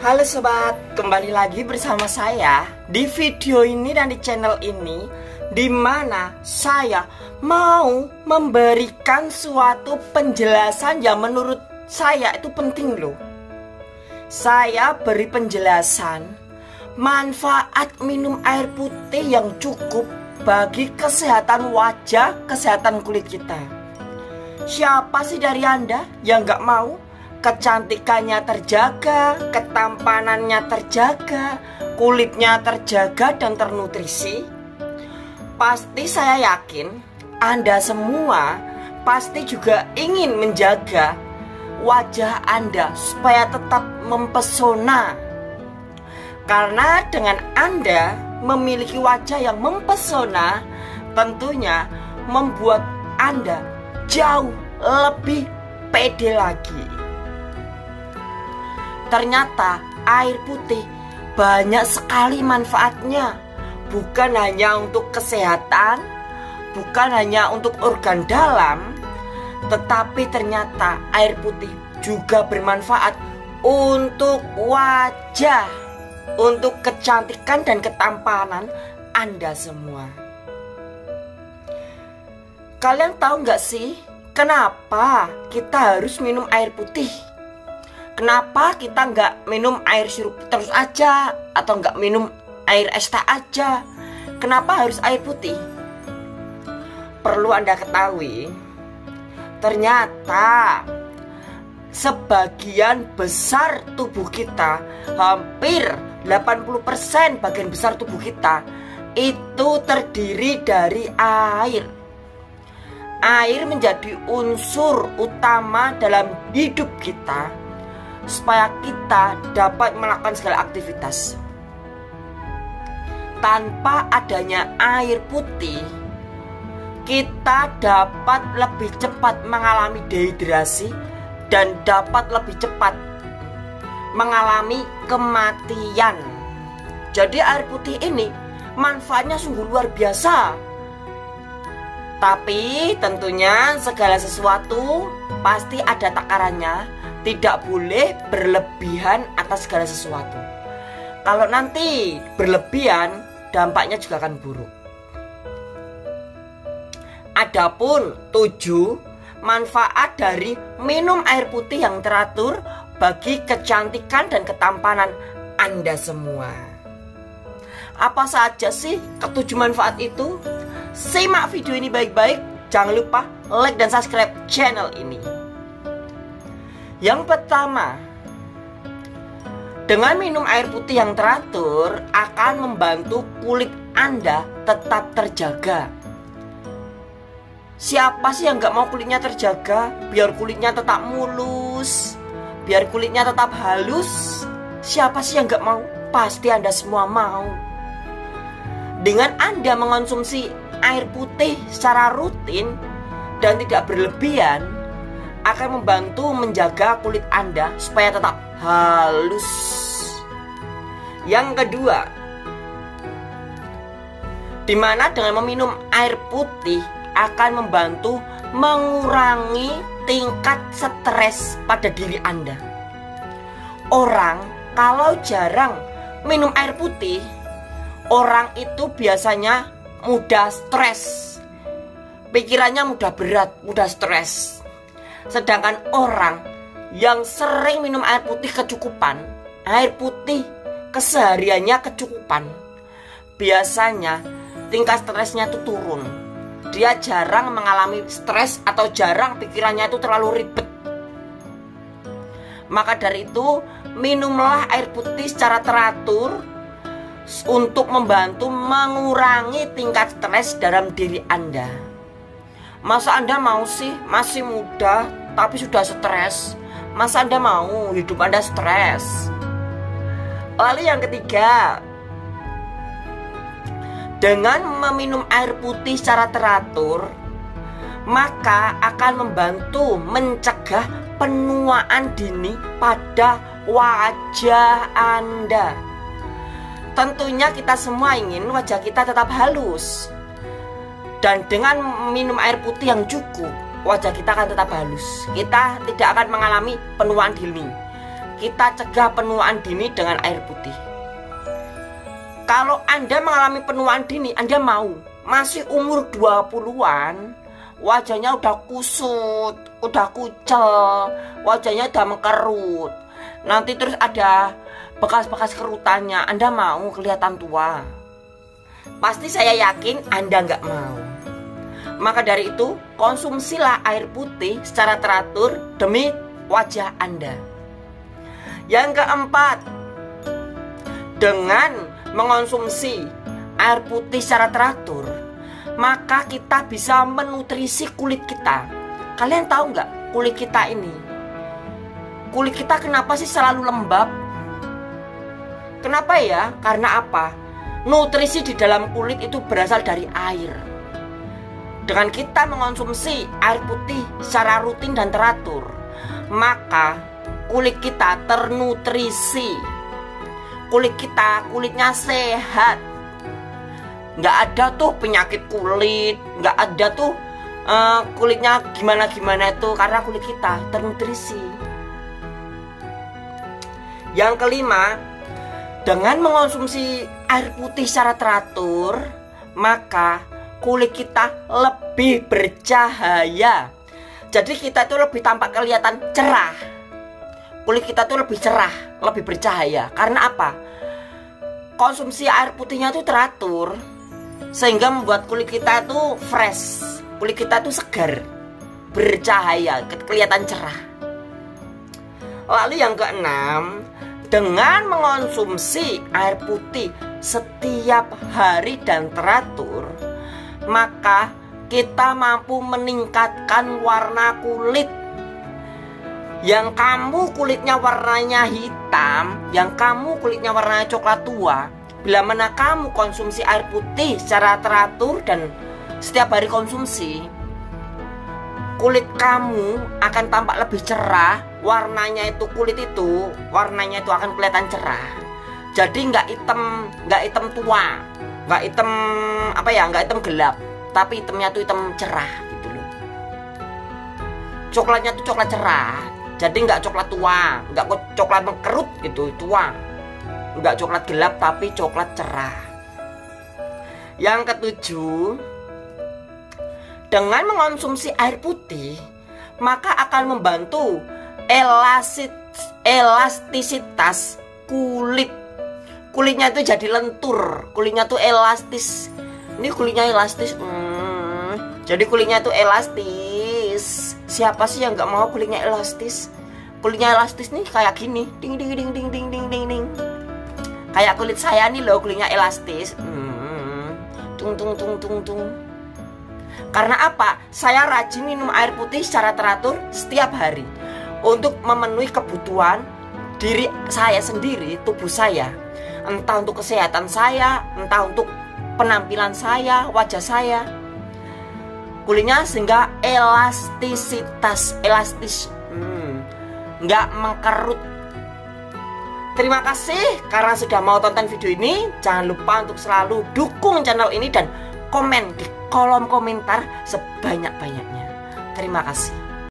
Halo sobat, kembali lagi bersama saya di video ini dan di channel ini, di mana saya mau memberikan suatu penjelasan yang menurut saya itu penting loh. Saya beri penjelasan manfaat minum air putih yang cukup bagi kesehatan wajah, kesehatan kulit kita. Siapa sih dari Anda yang gak mau kecantikannya terjaga, ketampanannya terjaga, kulitnya terjaga dan ternutrisi? Pasti saya yakin Anda semua pasti juga ingin menjaga wajah Anda supaya tetap mempesona. Karena dengan Anda memiliki wajah yang mempesona, tentunya membuat Anda jauh lebih pede lagi. Ternyata air putih banyak sekali manfaatnya. Bukan hanya untuk kesehatan, bukan hanya untuk organ dalam, tetapi ternyata air putih juga bermanfaat untuk wajah, untuk kecantikan dan ketampanan Anda semua. Kalian tahu nggak sih kenapa kita harus minum air putih? Kenapa kita nggak minum air sirup terus aja, atau nggak minum air es teh aja? Kenapa harus air putih? Perlu Anda ketahui, ternyata sebagian besar tubuh kita, hampir 80% bagian besar tubuh kita itu terdiri dari air. Air menjadi unsur utama dalam hidup kita supaya kita dapat melakukan segala aktivitas. Tanpa adanya air putih, kita dapat lebih cepat mengalami dehidrasi dan dapat lebih cepat mengalami kematian. Jadi air putih ini manfaatnya sungguh luar biasa. Tapi tentunya segala sesuatu pasti ada takarannya. Tidak boleh berlebihan atas segala sesuatu. Kalau nanti berlebihan, dampaknya juga akan buruk. Adapun 7 manfaat dari minum air putih yang teratur bagi kecantikan dan ketampanan Anda semua. Apa saja sih ke-7 manfaat itu? Simak video ini baik-baik. Jangan lupa like dan subscribe channel ini. Yang pertama, dengan minum air putih yang teratur akan membantu kulit Anda tetap terjaga. Siapa sih yang gak mau kulitnya terjaga? Biar kulitnya tetap mulus, biar kulitnya tetap halus. Siapa sih yang gak mau? Pasti Anda semua mau. Dengan Anda mengonsumsi air putih secara rutin dan tidak berlebihan, akan membantu menjaga kulit Anda supaya tetap halus. Yang kedua, dimana dengan meminum air putih akan membantu mengurangi tingkat stres pada diri Anda. Orang kalau jarang minum air putih, orang itu biasanya mudah stres, pikirannya mudah berat, mudah stres. Sedangkan orang yang sering minum air putih kecukupan, air putih kesehariannya kecukupan, biasanya tingkat stresnya itu turun. Dia jarang mengalami stres atau jarang pikirannya itu terlalu ribet. Maka dari itu, minumlah air putih secara teratur untuk membantu mengurangi tingkat stres dalam diri Anda. Masa Anda mau sih masih muda tapi sudah stres? Masa Anda mau hidup Anda stres? Lalu yang ketiga, dengan meminum air putih secara teratur, maka akan membantu mencegah penuaan dini pada wajah Anda. Tentunya kita semua ingin wajah kita tetap halus. Dan dengan minum air putih yang cukup, wajah kita akan tetap halus. Kita tidak akan mengalami penuaan dini. kita cegah penuaan dini dengan air putih. Kalau Anda mengalami penuaan dini, Anda mau masih umur 20-an, wajahnya udah kusut, udah kucel, wajahnya udah mengkerut, nanti terus ada bekas-bekas kerutannya, Anda mau kelihatan tua? Pasti saya yakin Anda nggak mau. Maka dari itu, konsumsilah air putih secara teratur demi wajah Anda. Yang keempat, dengan mengonsumsi air putih secara teratur, maka kita bisa menutrisi kulit kita. Kalian tahu nggak kulit kita ini? Kulit kita kenapa sih selalu lembab? Kenapa ya? Karena apa? Nutrisi di dalam kulit itu berasal dari air. Dengan kita mengonsumsi air putih secara rutin dan teratur, maka kulit kita ternutrisi. Kulit kita, kulitnya sehat. Nggak ada tuh penyakit kulit, nggak ada tuh kulitnya gimana-gimana itu, karena kulit kita ternutrisi. Yang kelima, dengan mengonsumsi air putih secara teratur, maka kulit kita lebih bercahaya. Jadi kita tuh lebih tampak kelihatan cerah. Kulit kita tuh lebih cerah, lebih bercahaya. Karena apa? Konsumsi air putihnya tuh teratur, sehingga membuat kulit kita tuh fresh, kulit kita tuh segar, bercahaya, kelihatan cerah. Lalu yang keenam, dengan mengonsumsi air putih setiap hari dan teratur, maka kita mampu meningkatkan warna kulit. Yang kamu kulitnya warnanya hitam, yang kamu kulitnya warnanya coklat tua, bila mana kamu konsumsi air putih secara teratur dan setiap hari konsumsi, kulit kamu akan tampak lebih cerah. Warnanya itu, kulit itu warnanya itu akan kelihatan cerah. Jadi nggak hitam tua, nggak hitam nggak hitam gelap, tapi hitamnya tuh hitam cerah gitu loh. Coklatnya tuh coklat cerah. Jadi nggak coklat tua, nggak coklat mengkerut gitu, tua. Nggak coklat gelap, tapi coklat cerah. Yang ketujuh, dengan mengonsumsi air putih, maka akan membantu elastisitas kulit. Kulitnya itu jadi lentur, kulitnya tuh elastis. Ini kulitnya elastis, jadi kulitnya tuh elastis. Siapa sih yang nggak mau kulitnya elastis? Kulitnya elastis nih kayak gini, ding ding ding ding ding ding ding ding. Kayak kulit saya nih loh, kulitnya elastis. Tung tung tung tung tung. Karena apa? Saya rajin minum air putih secara teratur setiap hari untuk memenuhi kebutuhan diri saya sendiri, tubuh saya. Entah untuk kesehatan saya, entah untuk penampilan saya, wajah saya. Kulitnya sehingga elastis, nggak mengkerut. Terima kasih karena sudah mau tonton video ini. Jangan lupa untuk selalu dukung channel ini dan komen di kolom komentar sebanyak-banyaknya. Terima kasih.